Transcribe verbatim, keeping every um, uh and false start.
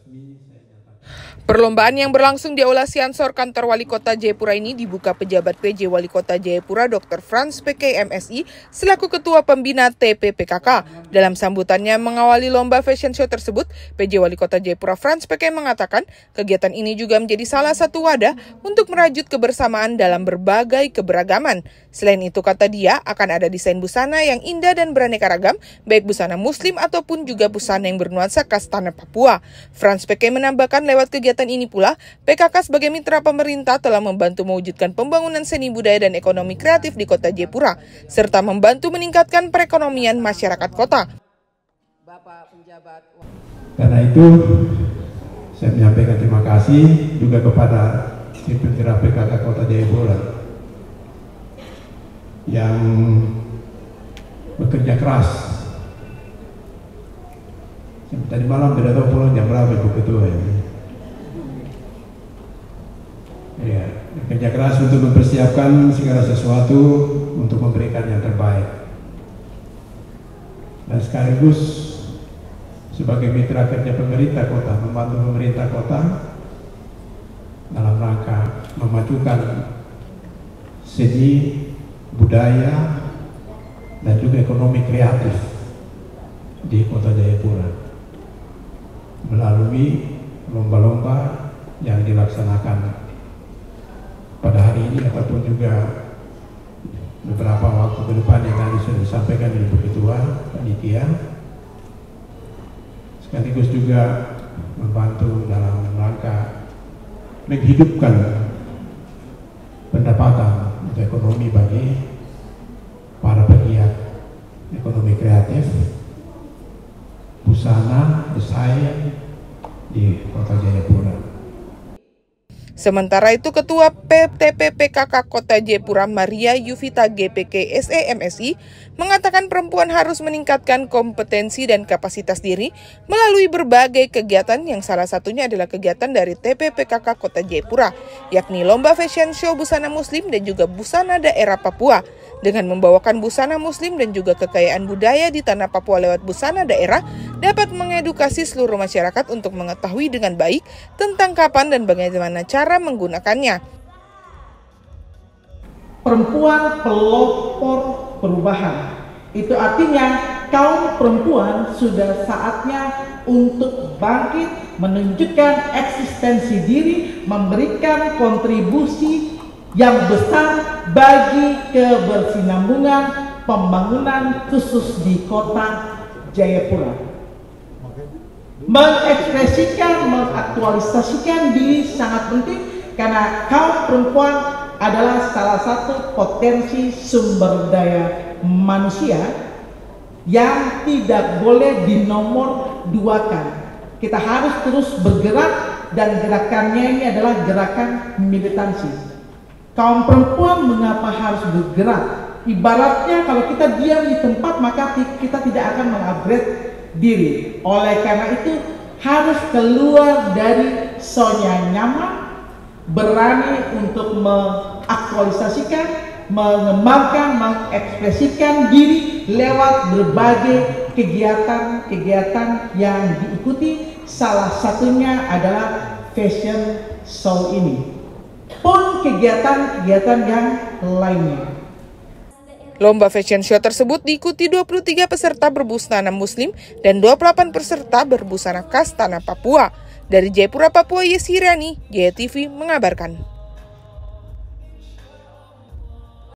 Perlombaan yang berlangsung di Aula Siansor Kantor Wali Kota Jayapura ini dibuka pejabat P J Wali Kota Jayapura Doktor Frans P K M S I selaku Ketua Pembina T P P K K. Dalam sambutannya mengawali lomba fashion show tersebut, P J Wali Kota Jayapura Frans P K mengatakan kegiatan ini juga menjadi salah satu wadah untuk merajut kebersamaan dalam berbagai keberagaman. Selain itu, kata dia, akan ada desain busana yang indah dan beraneka ragam, baik busana muslim ataupun juga busana yang bernuansa khas tanah Papua. Frans P K menambahkan lewat kegiatan ini pula, P K K sebagai mitra pemerintah telah membantu mewujudkan pembangunan seni budaya dan ekonomi kreatif di Kota Jayapura, serta membantu meningkatkan perekonomian masyarakat kota. Karena itu, saya menyampaikan terima kasih juga kepada tim mitra P K K Kota Jayapura yang bekerja keras. Tadi malam tidak tahu pulang jam berapa Ibu Ketua ini. Ya, bekerja keras untuk mempersiapkan segala sesuatu untuk memberikan yang terbaik. Dan sekaligus sebagai mitra kerja pemerintah kota, membantu pemerintah kota dalam rangka memajukan seni, budaya, dan juga ekonomi kreatif di Kota Jayapura melalui lomba-lomba yang dilaksanakan pada hari ini ataupun juga beberapa waktu ke depan yang tadi sudah disampaikan oleh Ibu Ketua Panitia, sekaligus juga membantu dalam rangka menghidupkan pendapatan untuk ekonomi bagi para pegiat ekonomi kreatif, busana, desain di Kota Jayapura. Sementara itu, Ketua P T P P K K Kota Jayapura Maria Yuvita G P K S E M S I mengatakan perempuan harus meningkatkan kompetensi dan kapasitas diri melalui berbagai kegiatan yang salah satunya adalah kegiatan dari T P P K K Kota Jayapura, yakni Lomba Fashion Show Busana Muslim dan juga Busana Daerah Papua. Dengan membawakan busana muslim dan juga kekayaan budaya di tanah Papua lewat busana daerah, dapat mengedukasi seluruh masyarakat untuk mengetahui dengan baik tentang kapan dan bagaimana cara menggunakannya. Perempuan pelopor perubahan. Itu artinya kaum perempuan sudah saatnya untuk bangkit, menunjukkan eksistensi diri, memberikan kontribusi yang besar bagi kebersinambungan pembangunan khusus di Kota Jayapura. Mengekspresikan, mengaktualisasikan diri sangat penting karena kaum perempuan adalah salah satu potensi sumber daya manusia yang tidak boleh dinomor duakan. Kita harus terus bergerak dan gerakannya ini adalah gerakan militansi. Kaum perempuan mengapa harus bergerak? Ibaratnya kalau kita diam di tempat maka kita tidak akan mengupgrade diri. Oleh karena itu harus keluar dari zona nyaman, berani untuk mengaktualisasikan, mengembangkan, mengekspresikan diri lewat berbagai kegiatan-kegiatan yang diikuti. Salah satunya adalah fashion show ini, pun kegiatan-kegiatan yang lainnya. Lomba fashion show tersebut diikuti dua puluh tiga peserta berbusana muslim dan dua puluh delapan peserta berbusana khas tanah Papua. Dari Jayapura, Papua, Yesi Rani, Jaya T V mengabarkan.